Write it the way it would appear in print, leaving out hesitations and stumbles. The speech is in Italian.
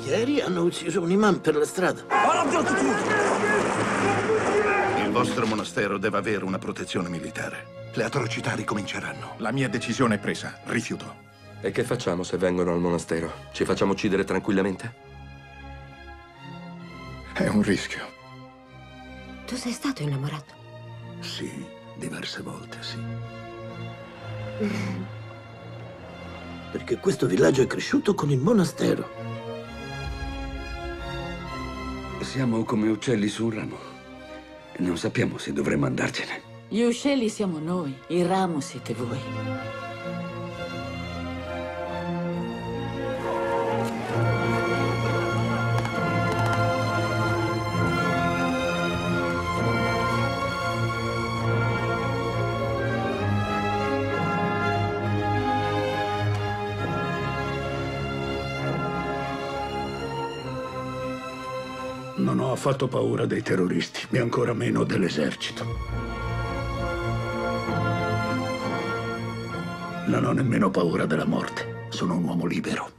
Ieri hanno ucciso un imam per la strada. Il vostro monastero deve avere una protezione militare. Le atrocità ricominceranno. La mia decisione è presa. Rifiuto. E che facciamo se vengono al monastero? Ci facciamo uccidere tranquillamente? È un rischio. Tu sei stato innamorato? Sì, diverse volte, sì. Perché questo villaggio è cresciuto con il monastero. Siamo come uccelli su un ramo. Non sappiamo se dovremmo andarcene. Gli uccelli siamo noi, il ramo siete voi. Non ho affatto paura dei terroristi, e ancora meno dell'esercito. Non ho nemmeno paura della morte. Sono un uomo libero.